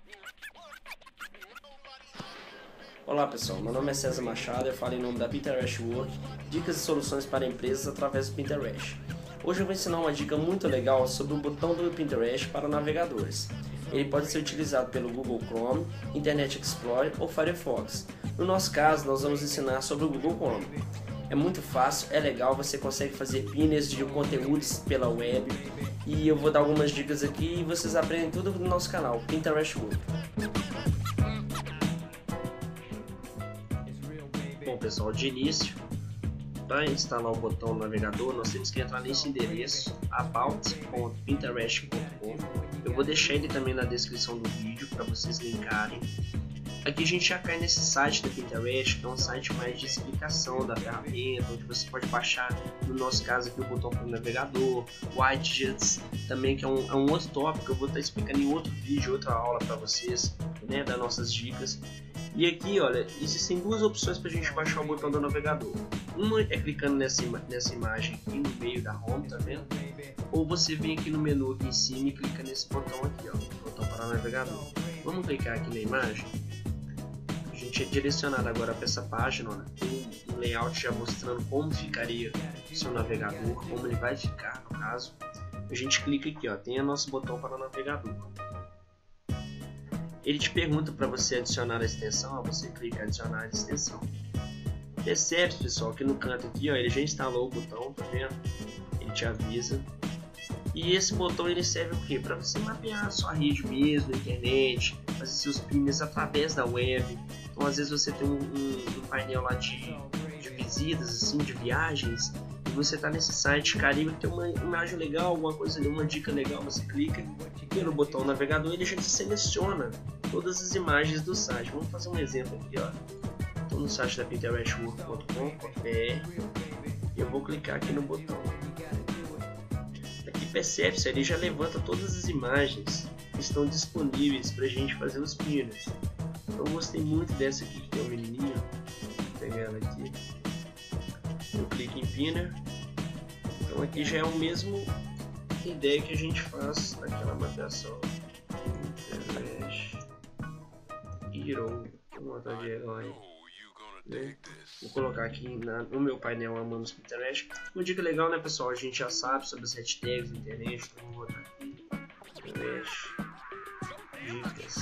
Olá pessoal, meu nome é César Machado, eu falo em nome da Pinterest Work, dicas e soluções para empresas através do Pinterest. Hoje eu vou ensinar uma dica muito legal sobre o botão do Pinterest para navegadores. Ele pode ser utilizado pelo Google Chrome, Internet Explorer ou Firefox. No nosso caso, nós vamos ensinar sobre o Google Chrome. É muito fácil, é legal, você consegue fazer pinners de conteúdos pela web e eu vou dar algumas dicas aqui e vocês aprendem tudo no nosso canal, Pinterest Work. Bom pessoal, de início, para instalar o botão no navegador, nós temos que entrar nesse endereço about.pinterest.com. Eu vou deixar ele também na descrição do vídeo para vocês linkarem. Aqui a gente já cai nesse site da Pinterest, que é um site mais de explicação da ferramenta, onde você pode baixar, no nosso caso aqui, o botão para o navegador, widgets, também que é um outro tópico que eu vou estar explicando em outro vídeo, outra aula para vocês, né, das nossas dicas. E aqui, olha, existem duas opções para a gente baixar o botão do navegador. Uma é clicando nessa imagem aqui no meio da home, tá vendo? Ou você vem aqui no menu aqui em cima e clica nesse botão aqui, ó, botão para o navegador. Vamos clicar aqui na imagem. A gente é direcionado agora para essa página, olha, tem um layout já mostrando como ficaria o seu navegador, como ele vai ficar no caso. A gente clica aqui, ó, tem o nosso botão para o navegador. Ele te pergunta para você adicionar a extensão, você clica em adicionar a extensão. Percebe, pessoal, que no canto aqui, ó, ele já instalou o botão, tá vendo? Ele te avisa. E esse botão ele serve o quê? Para você mapear a sua rede mesmo, internet, fazer seus pinners através da web. Então às vezes você tem um painel lá de visitas, assim, de viagens, e você tá nesse site Caribe, tem uma imagem legal, alguma coisa ali, uma dica legal, você clica e no botão navegador ele já seleciona todas as imagens do site. Vamos fazer um exemplo aqui, ó. Estou no site da pinterestwork.com.br e eu vou clicar aqui no botão. Aqui percebe-se, ele já levanta todas as imagens que estão disponíveis para a gente fazer os pinners. Eu gostei muito dessa aqui que tem um menininho. Vou pegar ela aqui. Eu clico em pinner. Então aqui já é o mesmo ideia que a gente faz naquela mapeação. Hero, vou botar de herói. Né? Vou colocar aqui no meu painel Amamos Pinterest. Uma dica legal, né, pessoal? A gente já sabe sobre as hashtags da internet. Então vou botar aqui Pinterest dicas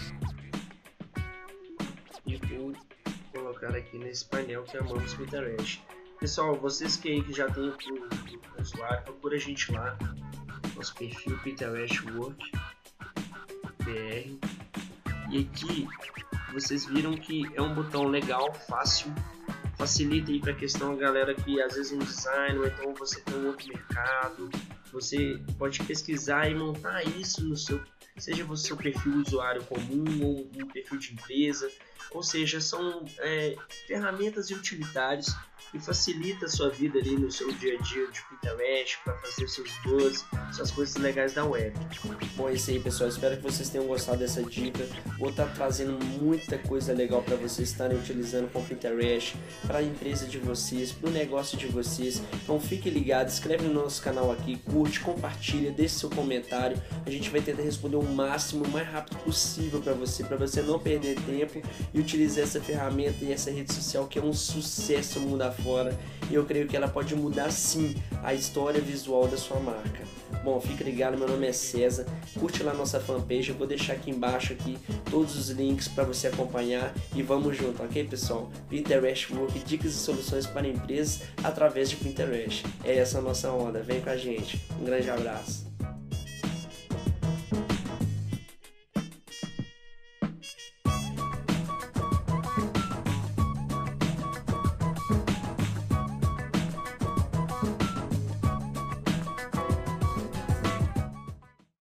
e vou colocar aqui nesse painel que é Amamos Pinterest. Pessoal, vocês que já tem o usuário, procura a gente lá, nosso perfil Pinterest Work BR. E aqui vocês viram que é um botão legal, fácil, facilita aí para a questão, galera que às vezes um design, ou então você tem um outro mercado, você pode pesquisar e montar isso no seu, seja o seu perfil usuário comum ou um perfil de empresa, ou seja, são ferramentas e utilitários que facilita a sua vida ali no seu dia a dia de Pinterest para fazer seus buzz, suas coisas legais da web. Bom, é isso aí, pessoal, espero que vocês tenham gostado dessa dica. Vou estar trazendo muita coisa legal para vocês estarem utilizando com o Pinterest, para a empresa de vocês, para o negócio de vocês. Então fique ligado, inscreve no nosso canal aqui, curte, compartilha, deixe seu comentário. A gente vai tentar responder o máximo, o mais rápido possível para você não perder tempo e utilizar essa ferramenta e essa rede social que é um sucesso mundo afora. E eu creio que ela pode mudar sim a história visual da sua marca. Bom, fica ligado, meu nome é César, curte lá nossa fanpage, eu vou deixar aqui embaixo aqui todos os links para você acompanhar e vamos junto, ok pessoal? Pinterest Work, dicas e soluções para empresas através de Pinterest. É essa a nossa onda, vem com a gente, um grande abraço.